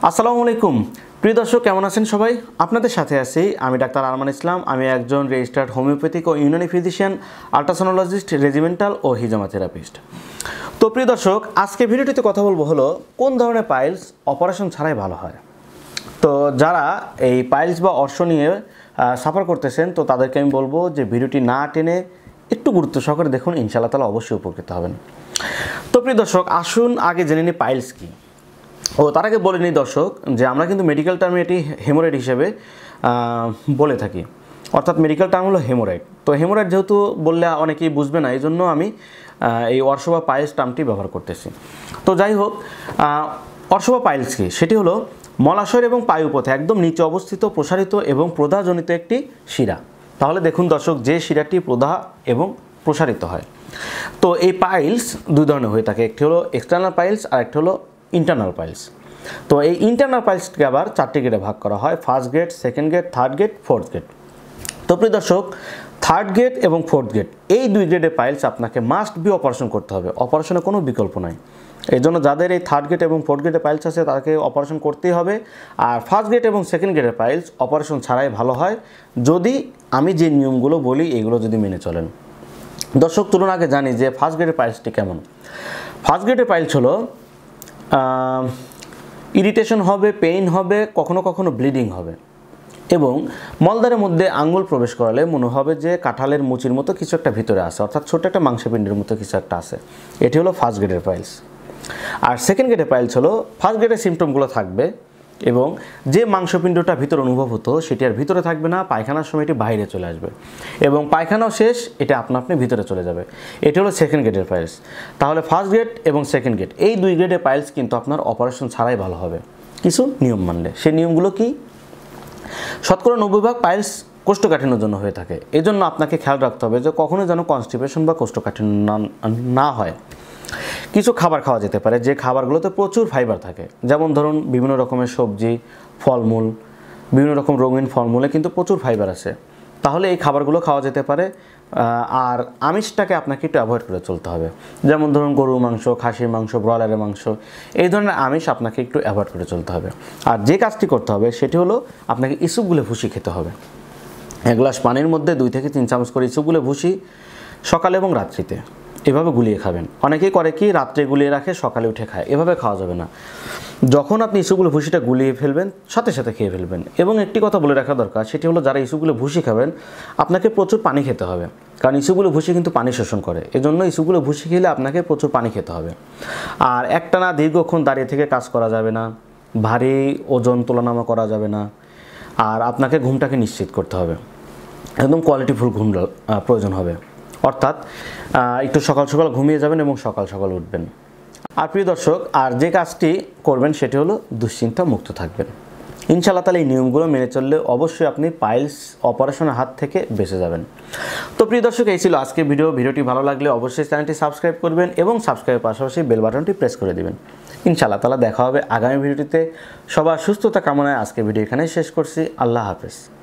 আসসালামু আলাইকুম প্রিয় দর্শক, কেমন আছেন সবাই? আপনাদের সাথে আছি আমি ডাক্তার আরমান ইসলাম। আমি একজন রেজিস্টার্ড হোমিওপ্যাথিক ও ইউনানি ফিজিশিয়ান, আল্ট্রাসোনোলজিস্ট, রেজিমেন্টাল ও হিজামা থেরাপিস্ট। তো প্রিয় দর্শক, আজকে ভিডিওটিতে কথা বলবো হলো কোন ধরনের পাইলস অপারেশন ছাড়াই ভালো হয়। তো যারা এই পাইলস বা অর্শ নিয়ে সাফার করতেছেন, তো তাদেরকে আমি বলবো যে ভিডিওটি না টেনে একটু গুরুত্ব সহকারে দেখুন, ইনশাআল্লাহ তাআলা অবশ্যই উপকৃত হবেন। তো প্রিয় দর্শক, আসুন আগে জেনে নিই পাইলস কী। তার আগে বলে নিই দর্শক যে আমরা কিন্তু মেডিকেল টার্মে এটি হেমোরয়েড হিসেবে বলে থাকি, অর্থাৎ মেডিকেল টার্ম হলো হেমোরয়েড। তো হেমোরয়েড যেহেতু বললে অনেকেই বুঝবে না, এই জন্য আমি এই অর্শ বা পাইলস টার্মটি ব্যবহার করতেছি। তো যাই হোক, অর্শ বা পাইলস কি, সেটি হলো মলাশয় এবং পায়ুপথে একদম নিচে অবস্থিত প্রসারিত এবং প্রদাহজনিত একটি শিরা। তাহলে দেখুন দর্শক, যে শিরাটি প্রদাহ এবং প্রসারিত হয়। তো এই পাইলস দুই ধরনের হয়ে থাকে, একটি হলো এক্সটার্নাল পাইলস আর একটি হলো ইন্টারনাল পাইলস। তো এই ইন্টারনাল পাইলসকে আবার 4টি গ্রেডে ভাগ করা হয়: first grade, second grade, third grade, fourth grade. তো প্রিয় দর্শক, থার্ড গ্রেড এবং ফোর্থ গ্রেড এই দুই গ্রেডের পাইলস আপনাকে মাস্ট বি অপারেশন করতে হবে, অপারেশনের কোনো বিকল্প নাই। এই জন্য যাদের এই থার্ড গ্রেড এবং ফোর্থ গ্রেডের পাইলস আছে তাদেরকে অপারেশন করতেই হবে। আর ফার্স্ট গ্রেড এবং সেকেন্ড গ্রেডের পাইলস অপারেশন ছাড়াই ভালো হয়, যদি আমি যে নিয়মগুলো বলি এগুলো যদি মেনে চলেন। দর্শক, তুলুন আগে জানি যে ফার্স্ট গ্রেডের পাইলসটি কেমন। ফার্স্ট গ্রেডের পাইলস হলো ইরিটেশন হবে, পেইন হবে, কখনো কখনো ব্লিডিং হবে এবং মলদ্বারের মধ্যে আঙ্গুল প্রবেশ করালে মনে হবে যে কাঁঠালের মুচির মতো কিছু একটা ভিতরে আছে, অর্থাৎ ছোট একটা মাংসপিণ্ডের মতো কিছু একটা আছে। এটি হলো ফার্স্ট গ্রেডের পাইলস। আর সেকেন্ড গ্রেডের পাইলস হলো ফার্স্ট গ্রেডের সিমটমগুলো থাকবে এবং যে মাংসপিণ্ডটা ভিতরে অনুভব হতো সেটি আর ভিতরে থাকবে না, পায়খানার সময় এটি বাইরে চলে আসবে এবং পায়খানাও শেষ, এটা আপনা আপনি ভিতরে চলে যাবে। এটি হলো সেকেন্ড গ্রেডের পাইলস। তাহলে ফার্স্ট গ্রেড এবং সেকেন্ড গ্রেড এই দুই গ্রেডের পাইলস কিন্তু আপনার অপারেশন ছাড়াই ভালো হবে, কিছু নিয়ম মানলে। সেই নিয়মগুলো কি? শতকরা 90% পাইলস কোষ্ঠকাঠিন্যের জন্য হয়ে থাকে। এই জন্য আপনাকে খেয়াল রাখতে হবে যে কখনোই যেন কনস্টিপেশন বা কোষ্ঠকাঠিন্য না হয়। কিছু খাবার খাওয়া যেতে পারে যে খাবারগুলোতে প্রচুর ফাইবার থাকে, যেমন ধরুন বিভিন্ন রকমের সবজি, ফলমূল, বিভিন্ন রকম রঙিন ফলমূলে কিন্তু প্রচুর ফাইবার আছে, তাহলে এই খাবারগুলো খাওয়া যেতে পারে। আর আমিষটাকে আপনাকে একটু অ্যাভয়েড করে চলতে হবে, যেমন ধরুন গরুর মাংস, খাসির মাংস, ব্রয়লারের মাংস, এই ধরনের আমিষ আপনাকে একটু অ্যাভয়েড করে চলতে হবে। আর যে কাজটি করতে হবে সেটি হলো আপনাকে ইসুপগুলো ভুসি খেতে হবে। 1 গ্লাস পানির মধ্যে 2 থেকে 3 চামচ করে ইসুপগুলো ভুসি সকালে এবং রাত্রিতে এভাবে গুলিয়ে খাবেন। অনেকেই করে কি, রাত্রে গুলিয়ে রাখে, সকালে উঠে খায়। এভাবে খাওয়া যাবে না। যখন আপনি ইস্যুগুলো ভুসিটা গুলিয়ে ফেলবেন, সাথে সাথে খেয়ে ফেলবেন। এবং একটি কথা বলে রাখা দরকার, সেটি হলো যারা ইস্যুগুলো ভুসি খাবেন আপনাকে প্রচুর পানি খেতে হবে, কারণ ইস্যুগুলো ভুসি কিন্তু পানি শোষণ করে। এজন্য ইস্যুগুলো ভুসি খেলে আপনাকে প্রচুর পানি খেতে হবে। আর একটানা দীর্ঘক্ষণ দাঁড়িয়ে থেকে কাজ করা যাবে না, ভারী ওজন তোলানামা করা যাবে না। আর আপনাকে ঘুমটাকে নিশ্চিত করতে হবে, একদম কোয়ালিটিফুল ঘুম প্রয়োজন হবে, অর্থাৎ একটু সকাল সকাল ঘুমিয়ে যাবেন এবং সকাল সকাল উঠবেন। আর প্রিয় দর্শক, আর যে কাজটি করবেন সেটি হলো দুশ্চিন্তা মুক্ত থাকবেন। ইনশাআল্লাহ তাহলে এই নিয়মগুলো মেনে চললে অবশ্যই আপনি পাইলস অপারেশনের হাত থেকে বেঁচে যাবেন। তো প্রিয় দর্শক, এই ছিল আজকে ভিডিওটি ভালো লাগলে অবশ্যই চ্যানেলটি সাবস্ক্রাইব করবেন এবং সাবস্ক্রাইবের পাশাপাশি বেল বাটনটি প্রেস করে দিবেন। ইনশাআল্লাহ তাহলে দেখা হবে আগামী ভিডিওটিতে। সবার সুস্থতা কামনায় আজকে ভিডিও এখানেই শেষ করছি। আল্লাহ হাফেজ।